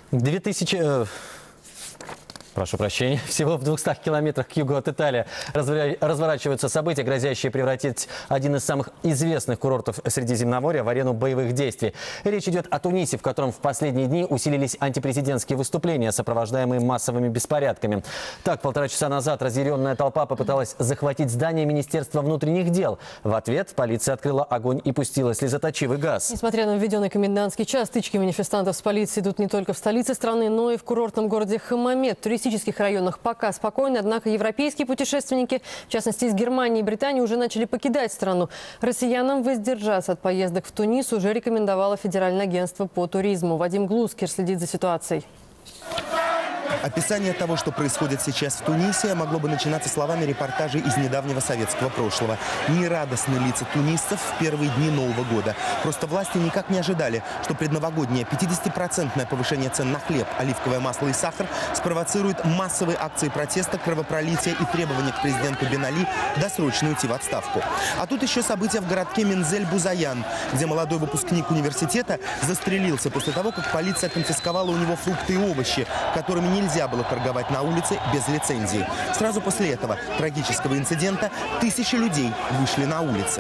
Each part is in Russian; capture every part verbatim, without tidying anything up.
две тысячи... Прошу прощения. Всего в двухстах километрах к югу от Италии разворачиваются события, грозящие превратить один из самых известных курортов Средиземноморья в арену боевых действий. Речь идет о Тунисе, в котором в последние дни усилились антипрезидентские выступления, сопровождаемые массовыми беспорядками. Так, полтора часа назад разъяренная толпа попыталась захватить здание Министерства внутренних дел. В ответ полиция открыла огонь и пустила слезоточивый газ. Несмотря на введенный комендантский час, стычки манифестантов с полицией идут не только в столице страны, но и в курортном городе Хамамет. В туристических районах пока спокойно, однако европейские путешественники, в частности из Германии и Британии, уже начали покидать страну. Россиянам воздержаться от поездок в Тунис уже рекомендовало Федеральное агентство по туризму. Вадим Глускер следит за ситуацией. Описание того, что происходит сейчас в Тунисе, могло бы начинаться словами репортажей из недавнего советского прошлого. Нерадостны лица тунисцев в первые дни Нового года. Просто власти никак не ожидали, что предновогоднее пятидесятипроцентное повышение цен на хлеб, оливковое масло и сахар спровоцирует массовые акции протеста, кровопролития и требования к президенту Бен Али досрочно уйти в отставку. А тут еще события в городке Мензель-Бузаян, где молодой выпускник университета застрелился после того, как полиция конфисковала у него фрукты и овощи, которыми нельзя было торговать на улице без лицензии. Сразу после этого трагического инцидента тысячи людей вышли на улицы.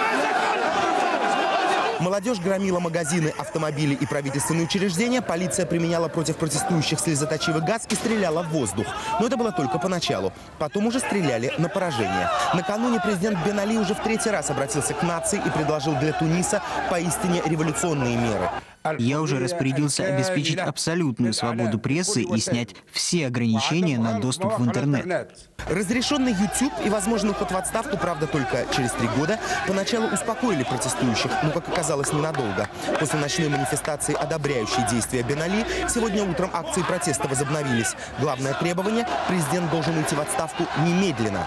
Молодежь громила магазины, автомобили и правительственные учреждения. Полиция применяла против протестующих слезоточивый газ и стреляла в воздух. Но это было только поначалу. Потом уже стреляли на поражение. Накануне президент Бен Али уже в третий раз обратился к нации и предложил для Туниса поистине революционные меры. Я уже распорядился обеспечить абсолютную свободу прессы и снять все ограничения на доступ в интернет. Разрешенный YouTube и возможный уход в отставку, правда, только через три года, поначалу успокоили протестующих, но, как оказалось, ненадолго. После ночной манифестации, одобряющей действия Бен Али, сегодня утром акции протеста возобновились. Главное требование – президент должен уйти в отставку немедленно.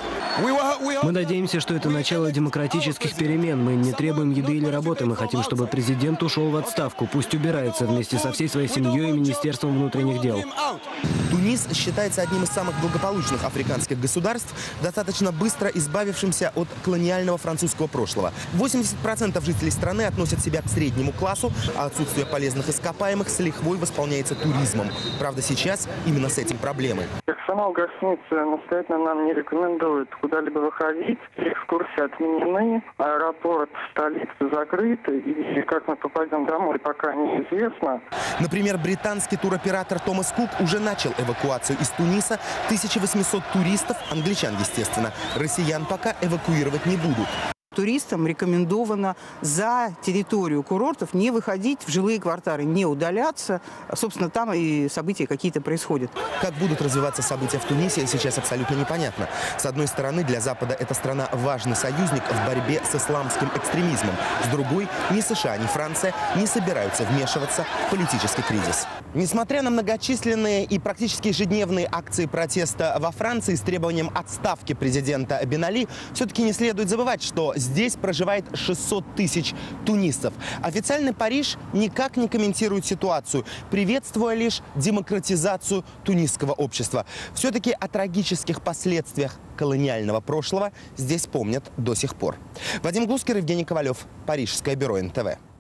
Мы надеемся, что это начало демократических перемен. Мы не требуем еды или работы. Мы хотим, чтобы президент ушел в отставку. Пусть убирается вместе со всей своей семьей и Министерством внутренних дел. Тунис считается одним из самых благополучных африканских государств, достаточно быстро избавившимся от колониального французского прошлого. восемьдесят процентов жителей страны относят себя к среднему классу, а отсутствие полезных ископаемых с лихвой восполняется туризмом. Правда, сейчас именно с этим проблемы. Персонал гостиницы настоятельно нам не рекомендует куда-либо выходить. Экскурсии отменены, аэропорт столицы закрыт, и как мы попадем домой, пока неизвестно. Например, британский туроператор Томас Кук уже начал эвакуацию из Туниса. тысяча восемьсот туристов, англичан, естественно, россиян пока эвакуировать не будут. Туристам рекомендовано за территорию курортов не выходить в жилые кварталы, не удаляться. Собственно, там и события какие-то происходят. Как будут развиваться события в Тунисе, сейчас абсолютно непонятно. С одной стороны, для Запада эта страна важный союзник в борьбе с исламским экстремизмом. С другой, ни США, ни Франция не собираются вмешиваться в политический кризис. Несмотря на многочисленные и практически ежедневные акции протеста во Франции с требованием отставки президента Бен Али, все-таки не следует забывать, что здесь проживает шестьсот тысяч тунисцев. Официальный Париж никак не комментирует ситуацию, приветствуя лишь демократизацию тунисского общества. Все-таки о трагических последствиях колониального прошлого здесь помнят до сих пор. Вадим Глускер, Евгений Ковалев, Парижское бюро эн тэ вэ.